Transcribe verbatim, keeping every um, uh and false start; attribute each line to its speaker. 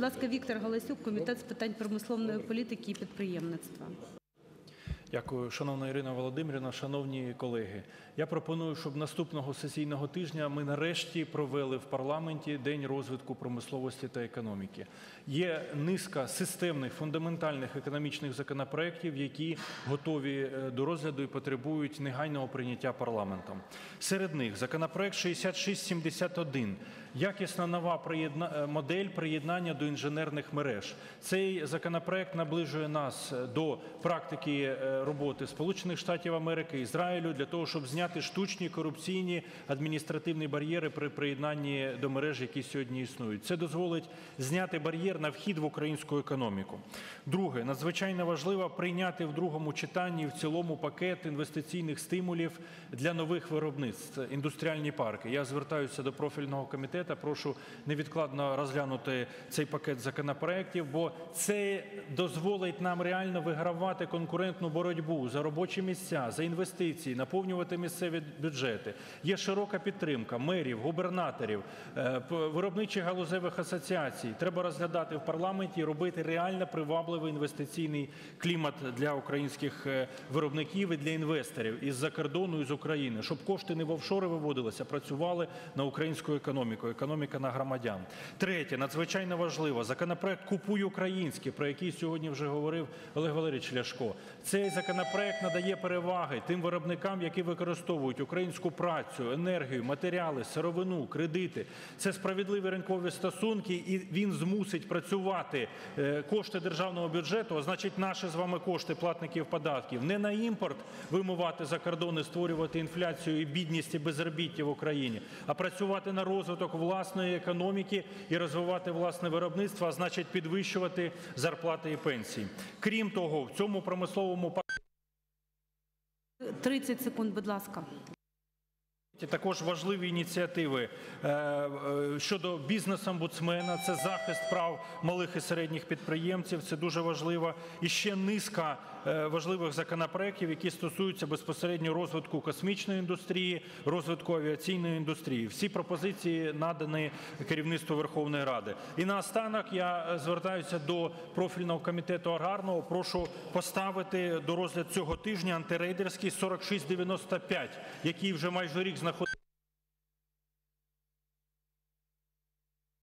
Speaker 1: ласка, Віктор Галасюк, Комітет з питань промислової політики і підприємництва.
Speaker 2: Дякую, шановна Ірина Володимирівна, шановні колеги. Я пропоную, щоб наступного сесійного тижня ми нарешті провели в парламенті День розвитку промисловості та економіки. Є низка системних, фундаментальних економічних законопроєктів, які готові до розгляду і потребують негайного прийняття парламентом. Серед них законопроєкт шістдесят шість сімдесят один. Якісна нова приєдна... модель приєднання до інженерних мереж. Цей законопроєкт наближує нас до практики роботи Сполучених Штатів Америки, Ізраїлю, для того, щоб зняти штучні корупційні адміністративні бар'єри при приєднанні до мереж, які сьогодні існують. Це дозволить зняти бар'єр на вхід в українську економіку. Друге, надзвичайно важливо прийняти в другому читанні в цілому пакет інвестиційних стимулів для нових виробництв, індустріальні парки. Я звертаюся до профільного комітету, прошу невідкладно розглянути цей пакет законопроєктів, бо це дозволить нам реально вигравати конкурентну боротьбу за робочі місця, за інвестиції, наповнювати місцеві бюджети. Є широка підтримка мерів, губернаторів, виробничих галузевих асоціацій. Треба розглядати в парламенті і робити реально привабливий інвестиційний клімат для українських виробників і для інвесторів із-за кордону, і з України, щоб кошти не в офшори виводилися, а працювали на українську економіку, економіка на громадян. Третє, надзвичайно важливо, законопроект «Купуй українське», про який сьогодні вже говорив Олег Валерійович Ляшко. Цей законопроект надає переваги тим виробникам, які використовують українську працю, енергію, матеріали, сировину, кредити. Це справедливі ринкові стосунки, і він змусить працювати кошти державного бюджету, а значить наші з вами кошти платників податків, не на імпорт вимивати за кордони, створювати інфляцію і бідність і безробіття в Україні, а працювати на розвиток власної економіки і розвивати власне виробництво, а значить підвищувати зарплати і пенсії. Крім того, в цьому промисловому
Speaker 1: тридцять секунд, будь ласка.
Speaker 2: Також важливі ініціативи щодо бізнес-омбудсмена, це захист прав малих і середніх підприємців, це дуже важливо. І ще низка важливих законопроєктів, які стосуються безпосередньо розвитку космічної індустрії, розвитку авіаційної індустрії. Всі пропозиції надані керівництву Верховної Ради. І наостанок я звертаюся до профільного комітету аграрного, прошу поставити до розгляду цього тижня антирейдерський сорок шість дев'яносто п'ять, який вже майже рік знаходиться